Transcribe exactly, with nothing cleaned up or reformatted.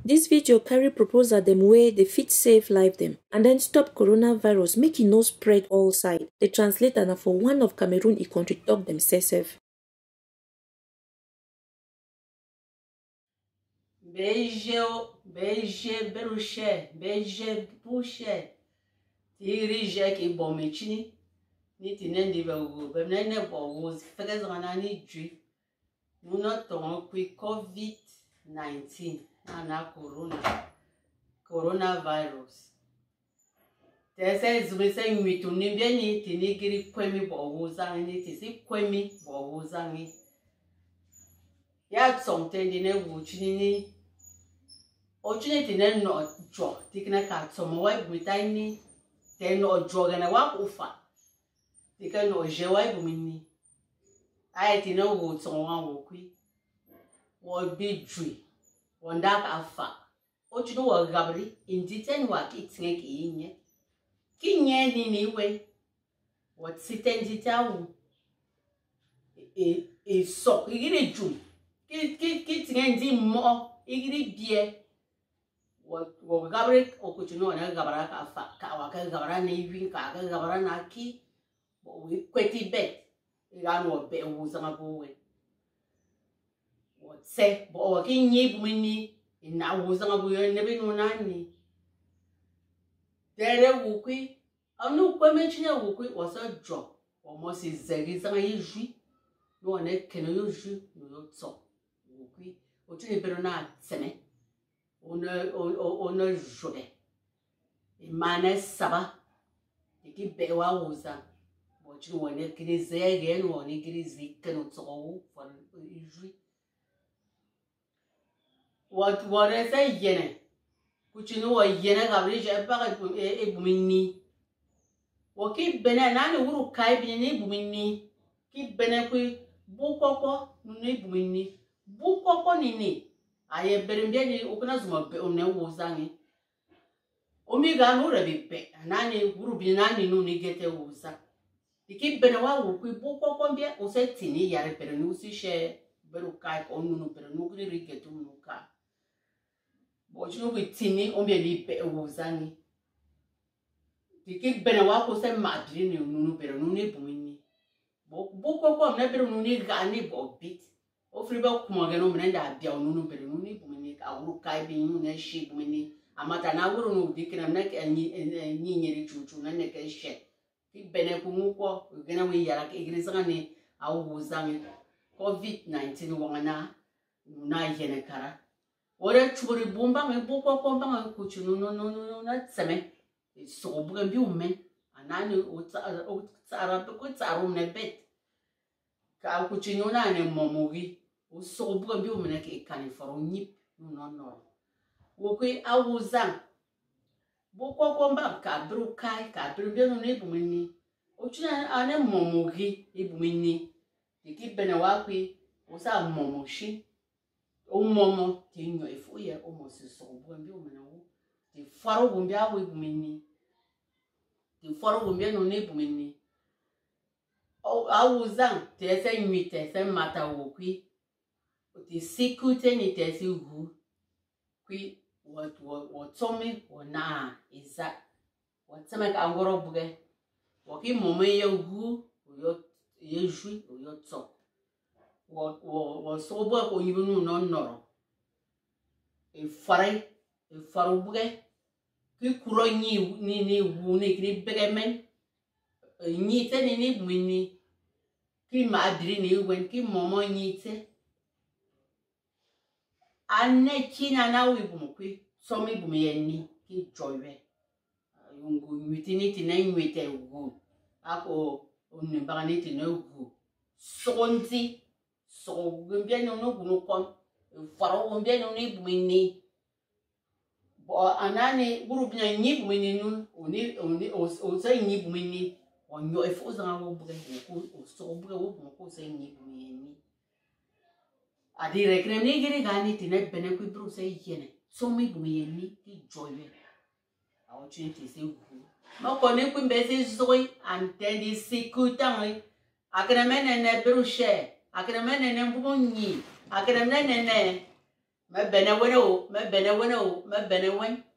This video carry proposal them way they fit save life them and then stop coronavirus make it no spread all side. The translator na for one of Cameroon e country talk themselves. Beije beije beruche beije bouche dirige ki bomechini ni tinendi ba go be nene bo go fekes rana ni dju nous notons que covid nineteen na corona coronavirus tese zubese nwitu ni bia ni tinigiri kwemi bo go zani ti si kwemi bo go zani ya tsonte ndi ne wuchini ni ochine ti ne no jo tikna ka tsomo wa britani te no jo gana wa kufa tika no je wa bumini ai ti no wo tsomo wa wo kwi wo bi dwi wo nda ka fa ochine wo gabri indi ten wa ki tinge ki inye ki nye ni ni we wo tsitendi tawu e e so igire dwi ki ki ki tinge ndi mo igire bie wo gabre okuchuno na gabara ka fa ka wa ka gabara na iwi ka ka gabara na ki bo we kweti bet ga no be wo zama bo we wo se bo wa ki nyi bu ni na wo zama bo ye ne be no na ni dere wo kwi anu kwa me chinya wo kwi wo sa dro wo mo si zegi zama yiju no na keno yoju no yo tso wo kwi o tuni be na tseme on on on joie imane saba iki bewa uza bochi wone krize gen woni krize kenu tsowo for ijui what what is a yene kuchinu wa yene gabri je ba e bumini wo ki bene na ni wuru kai bi ni bumini ki bene ku bukoko ni bumini bukoko ni ni aye berembeni ukuna zuma be one wozangi omiga no rebipe nani gurubi nani no ni gete woza iki bene wa wo ku boko kombia o se tini yare pere no si she beru kai ko no pere no kuri rigetu no ka bo jino bi tini ombia ni pe wozangi iki bene wa ko se madri ni no pere no ni bumini boko ko na pere no ni ga ni bo bit o friba kuma gano mnenda bia onunu pere nuni bumini ka uru kai bi nu na shi bumini amata na uru no dikira na ke nyi nyi nyeri chuchu na ne ke she ki bene ku muko gena we yara ke igrisa ni awu buzangi covid nineteen wangana na yene kara ore chuburi bumba me buko ko banga ku chunu no no no na tseme so buga bi umen anani o tsara o tsara ko tsara ne bet ka ku chinu na ne momugi o so buga bi umene ke kani foro nyip no no wo kwi awuzan bo ko ko mba ka bru kai ka bru bi no ne bumini o china ane momugi e bumini diki bene wa kwi o sa momoshi o momo ti nyo efu ye o mo se so buga bi umene wo ti faro bumbi awu e bumini ti faro bumbi no ne bumini o awuzan te se nwite se mata wo kwi the security ni tesi hu kwi what what what tomi ona iza what sama ka ngoro buge wo ki momo ye hu yo ye ju yo to wo wo wo so bo ko yibu nu no noro e fare e faru buge ki kuro nyi ni ni hu ni ki bege men nyi te ni ni bumini ki madri ni wen ki momo nyi te ane china na wibumukwi so mi bumyeni ki joywe yungu nwitini tina nwite ugu ako onibani tina ugu sonti so gumbia no no gunu kon faro gumbia no ni bumini bo anani burubnya nyi bumini nun oni oni o se nyi bumini onyo efo za wo buge ko so buge wo ko se nyi bumini adi rekre ni giri gani tine bene ku bru se yene so mi bu yeni ki joywe awo chinti se gu no ko ni ku mbese zoi anteni sikutangi akre mene ne bru she akre mene ne mbunyi akre mene ne me bene wene o me bene wene o me bene wen